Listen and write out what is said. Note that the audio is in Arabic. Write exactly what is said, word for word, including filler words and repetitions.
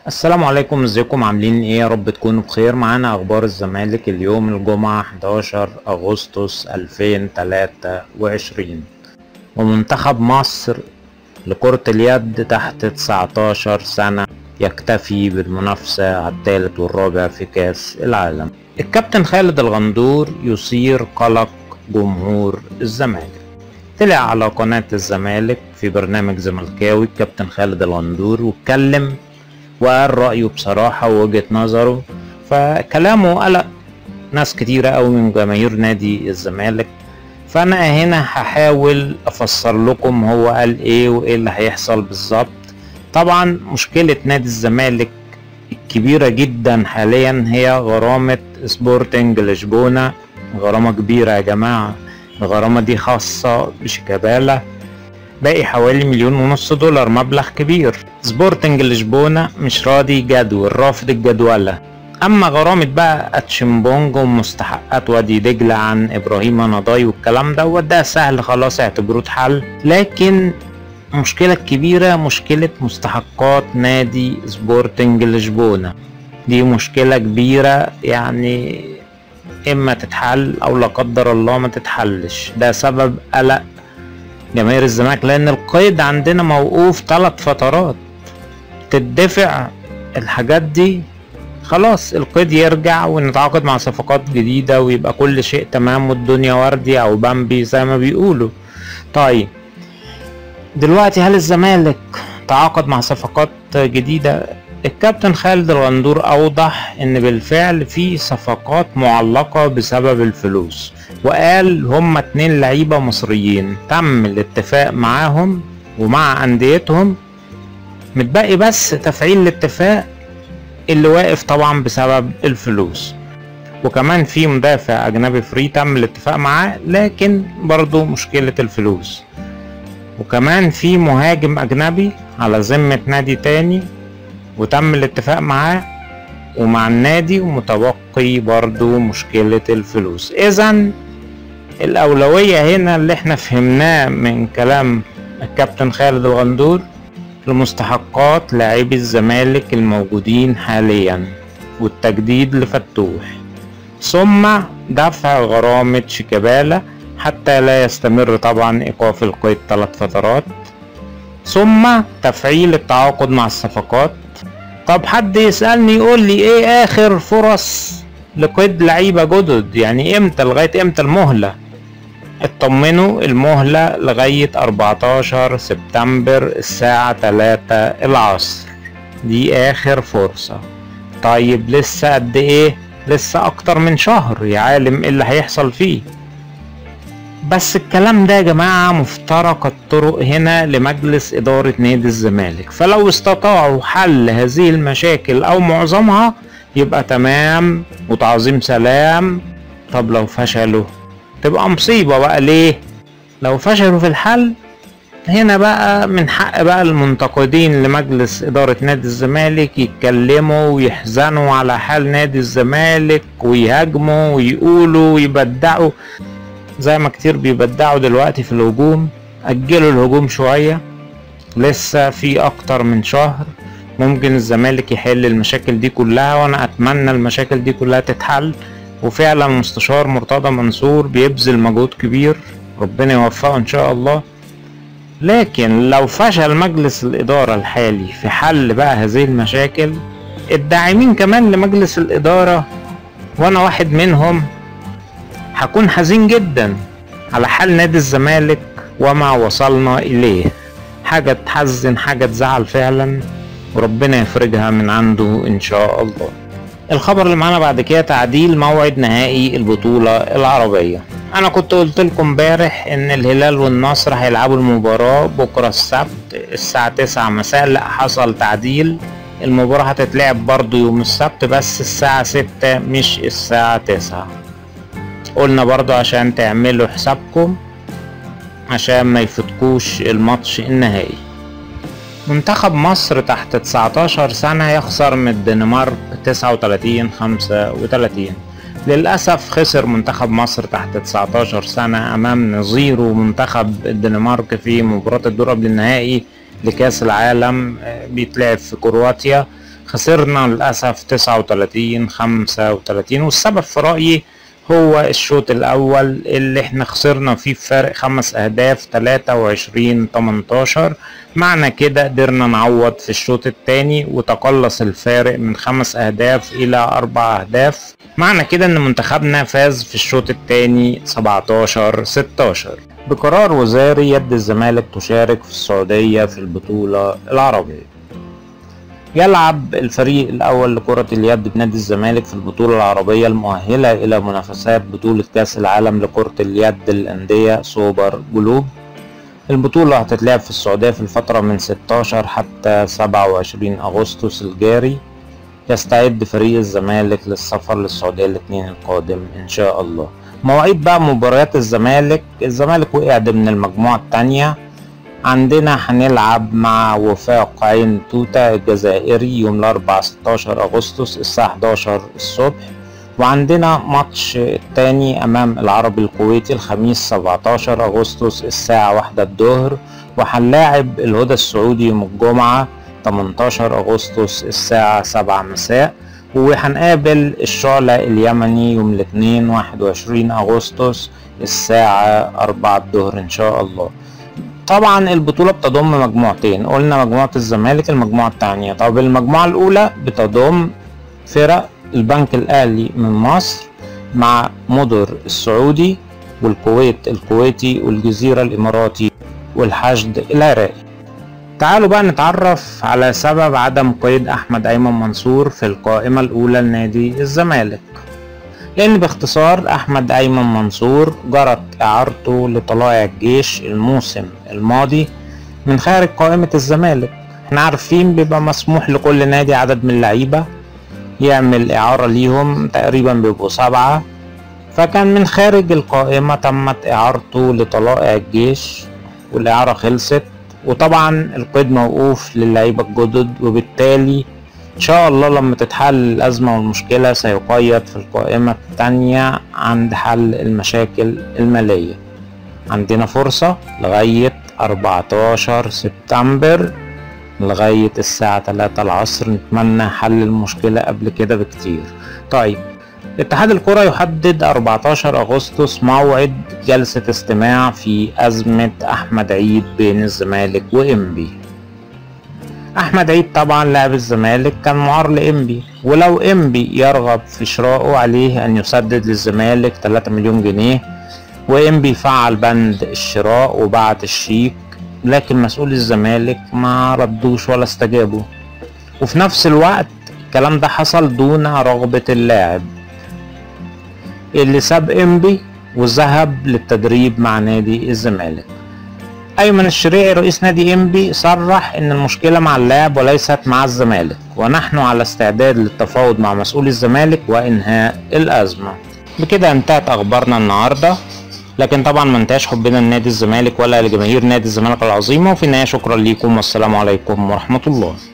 السلام عليكم، ازيكم عاملين ايه؟ يا رب تكونوا بخير. معانا اخبار الزمالك اليوم الجمعة حداشر اغسطس الفين وتلاتة وعشرين. ومنتخب مصر لكرة اليد تحت تسعتاشر سنة يكتفي بالمنافسة على الثالث والرابع في كاس العالم. الكابتن خالد الغندور يثير قلق جمهور الزمالك. طلع على قناة الزمالك في برنامج زملكاوي الكابتن خالد الغندور واتكلم وقال رأيه بصراحة ووجهة نظره، فكلامه قلق ناس كتيرة أوي من جماهير نادي الزمالك. فأنا هنا هحاول أفسر لكم هو قال إيه وإيه اللي هيحصل بالظبط. طبعا مشكلة نادي الزمالك الكبيرة جدا حاليا هي غرامة سبورتنج لشبونة. غرامة كبيرة يا جماعة، الغرامة دي خاصة بشيكابالا، باقي حوالي مليون ونص دولار، مبلغ كبير. سبورتنج لشبونة مش راضي جدول، رافض الجدولة. اما غرامة بقى اتشمبونج ومستحقات وادي دجلة عن ابراهيم نضاي والكلام ده وده سهل خلاص اعتبروه اتحل. لكن المشكلة الكبيرة مشكلة مستحقات نادي سبورتنج لشبونة، دي مشكلة كبيرة يعني اما تتحل او لا قدر الله ما تتحلش. ده سبب قلق جماهير الزمالك لان القيد عندنا موقوف ثلاث فترات تدفع الحاجات دي، خلاص القيد يرجع ونتعاقد مع صفقات جديدة ويبقى كل شيء تمام والدنيا وردي او بامبي زي ما بيقولوا. طيب دلوقتي هل الزمالك تعاقد مع صفقات جديدة؟ الكابتن خالد الغندور اوضح ان بالفعل في صفقات معلقة بسبب الفلوس، وقال هما اتنين لعيبة مصريين تم الاتفاق معاهم ومع انديتهم، متبقي بس تفعيل الاتفاق اللي واقف طبعا بسبب الفلوس. وكمان في مدافع اجنبي فري تم الاتفاق معاه لكن برضو مشكلة الفلوس. وكمان في مهاجم اجنبي على ذمة نادي تاني وتم الاتفاق معاه ومع النادي ومتبقي برضو مشكلة الفلوس. اذا الاولوية هنا اللي احنا فهمناه من كلام الكابتن خالد الغندور لمستحقات لاعبي الزمالك الموجودين حاليا والتجديد لفتوح، ثم دفع غرامة شيكابالا حتى لا يستمر طبعا ايقاف القيد ثلاث فترات، ثم تفعيل التعاقد مع الصفقات. طب حد يسألني يقول لي ايه اخر فرص لقيد لعيبة جدد؟ يعني امتى، لغاية امتى المهلة؟ اطمنوا، المهلة لغاية اربعتاشر سبتمبر الساعة تلاتة العصر، دي اخر فرصة. طيب لسه قد ايه؟ لسه اكتر من شهر، يا عالم ايه اللي هيحصل فيه. بس الكلام ده يا جماعة مفترق الطرق هنا لمجلس ادارة نادي الزمالك، فلو استطاعوا حل هذه المشاكل او معظمها يبقى تمام وتعظيم سلام. طب لو فشلوا تبقى مصيبة بقى. ليه؟ لو فشلوا في الحل هنا بقى من حق بقى المنتقدين لمجلس ادارة نادي الزمالك يتكلموا ويحزنوا على حال نادي الزمالك ويهاجموا ويقولوا ويبدعوا زي ما كتير بيبدعوا دلوقتي في الهجوم. اجلوا الهجوم شوية، لسه في اكتر من شهر ممكن الزمالك يحل المشاكل دي كلها، وانا اتمنى المشاكل دي كلها تتحل. وفعلا مستشار مرتضى منصور بيبذل مجهود كبير، ربنا يوفقه ان شاء الله. لكن لو فشل مجلس الادارة الحالي في حل بقى هذه المشاكل، الداعمين كمان لمجلس الادارة وانا واحد منهم هكون حزين جدا على حال نادي الزمالك وما وصلنا اليه. حاجة تحزن، حاجة تزعل فعلا، وربنا يفرجها من عنده ان شاء الله. الخبر اللي معانا بعد كده تعديل موعد نهائي البطولة العربية. انا كنت قلت لكم امبارح ان الهلال والنصر هيلعبوا المباراة بكرة السبت الساعة تسعة مساء، لا حصل تعديل، المباراة هتتلعب برضو يوم السبت بس الساعة ستة مش الساعة تسعة. قلنا برضو عشان تعملوا حسابكم عشان ما يفوتكوش الماتش النهائي. منتخب مصر تحت تسعتاشر سنة يخسر من الدنمارك تسعة وتلاتين خمسة وتلاتين. للأسف خسر منتخب مصر تحت تسعتاشر سنة أمام نظيره منتخب الدنمارك في مباراة الدور قبل النهائي لكأس العالم بيتلعب في كرواتيا خسرنا للأسف تسعة وتلاتين خمسة وتلاتين، والسبب في رأيي هو الشوط الأول اللي احنا خسرنا فيه بفارق خمس أهداف تلاتة وعشرين تمنتاشر. معنى كده قدرنا نعوض في الشوط التاني وتقلص الفارق من خمس أهداف إلى أربع أهداف. معنى كده إن منتخبنا فاز في الشوط التاني سبعتاشر ستاشر. بقرار وزاري يد الزمالك تشارك في السعودية في البطولة العربية. يلعب الفريق الأول لكرة اليد بنادي الزمالك في البطولة العربية المؤهلة إلى منافسات بطولة كأس العالم لكرة اليد للأندية سوبر جلوب. البطولة هتتلعب في السعودية في الفترة من ستاشر حتى سبعة وعشرين أغسطس الجاري. يستعد فريق الزمالك للسفر للسعودية الاثنين القادم إن شاء الله. مواعيد بقى مباريات الزمالك. الزمالك وقع ضمن المجموعة التانية. عندنا هنلعب مع وفاق عين توتة الجزائري يوم الأربعاء ستاشر أغسطس الساعة حداشر الصبح، وعندنا ماتش التاني أمام العربي الكويتي الخميس سبعتاشر أغسطس الساعة واحدة الظهر، وهنلاعب الهدى السعودي يوم الجمعة تمنتاشر أغسطس الساعة سبعة مساء، وهنقابل الشعلة اليمني يوم الاثنين واحد وعشرين أغسطس الساعة أربعة الظهر إن شاء الله. طبعا البطولة بتضم مجموعتين، قلنا مجموعة الزمالك المجموعة التانية. طب المجموعة الأولى بتضم فرق البنك الأهلي من مصر مع مدر السعودي والكويت الكويتي والجزيرة الإماراتي والحشد العراقي. تعالوا بقى نتعرف على سبب عدم قيد أحمد أيمن منصور في القائمة الأولى لنادي الزمالك. لأن باختصار أحمد أيمن منصور جرت إعارته لطلائع الجيش الموسم الماضي من خارج قائمة الزمالك. احنا عارفين بيبقى مسموح لكل نادي عدد من اللعيبة يعمل إعارة ليهم، تقريبا بيبقوا سبعة، فكان من خارج القائمة تمت إعارته لطلائع الجيش والإعارة خلصت، وطبعا القيد موقوف للعيبة الجدد، وبالتالي ان شاء الله لما تتحل الازمة والمشكلة سيقيد في القائمة التانية عند حل المشاكل المالية. عندنا فرصة لغاية أربعتاشر سبتمبر لغاية الساعة تلاتة العصر، نتمنى حل المشكلة قبل كده بكتير. طيب اتحاد الكرة يحدد أربعتاشر أغسطس موعد جلسة استماع في أزمة أحمد عيد بين الزمالك وإنبي. احمد عيد طبعا لاعب الزمالك كان معار لإنبي، ولو إنبي يرغب في شرائه عليه ان يسدد للزمالك تلاتة مليون جنيه، وإنبي فعل بند الشراء وبعت الشيك، لكن مسؤول الزمالك ما ردوش ولا استجابوا. وفي نفس الوقت الكلام ده حصل دون رغبة اللاعب اللي ساب إنبي وذهب للتدريب مع نادي الزمالك. أيمن الشريعي رئيس نادي إنبي صرح إن المشكلة مع اللاعب وليست مع الزمالك، ونحن على استعداد للتفاوض مع مسؤول الزمالك وإنهاء الأزمة. بكده انتهت أخبارنا النهاردة، لكن طبعا ما انتهاش حبنا لنادي الزمالك ولا لجماهير نادي الزمالك العظيمة. وفي النهاية شكرا ليكم والسلام عليكم ورحمة الله.